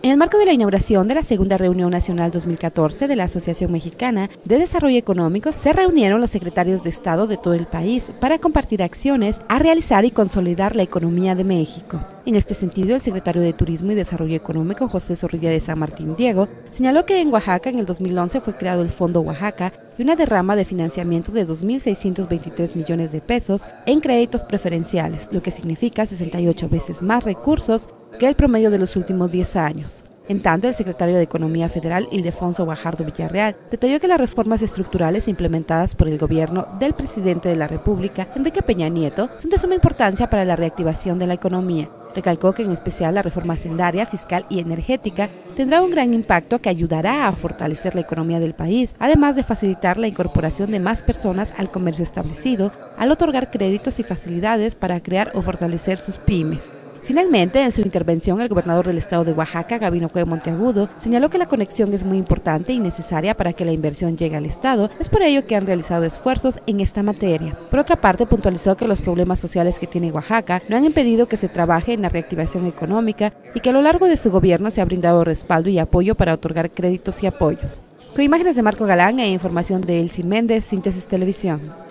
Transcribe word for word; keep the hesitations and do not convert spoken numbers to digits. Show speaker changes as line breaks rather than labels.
En el marco de la inauguración de la segunda reunión nacional dos mil catorce de la Asociación Mexicana de Desarrollo Económico, se reunieron los secretarios de Estado de todo el país para compartir acciones a realizar y consolidar la economía de México. En este sentido, el secretario de Turismo y Desarrollo Económico, José Zorrilla de San Martín Diego, señaló que en Oaxaca en el dos mil once fue creado el Fondo Oaxaca y una derrama de financiamiento de dos mil seiscientos veintitrés millones de pesos en créditos preferenciales, lo que significa sesenta y ocho veces más recursos que el promedio de los últimos diez años. En tanto, el secretario de Economía Federal, Ildefonso Guajardo Villarreal, detalló que las reformas estructurales implementadas por el gobierno del presidente de la República, Enrique Peña Nieto, son de suma importancia para la reactivación de la economía. Recalcó que en especial la reforma hacendaria, fiscal y energética tendrá un gran impacto que ayudará a fortalecer la economía del país, además de facilitar la incorporación de más personas al comercio establecido, al otorgar créditos y facilidades para crear o fortalecer sus pymes. Finalmente, en su intervención, el gobernador del estado de Oaxaca, Gabino Cue Monteagudo, señaló que la conexión es muy importante y necesaria para que la inversión llegue al estado. Es por ello que han realizado esfuerzos en esta materia. Por otra parte, puntualizó que los problemas sociales que tiene Oaxaca no han impedido que se trabaje en la reactivación económica y que a lo largo de su gobierno se ha brindado respaldo y apoyo para otorgar créditos y apoyos. Con imágenes de Marco Galán e información de Elsie Méndez, Síntesis Televisión.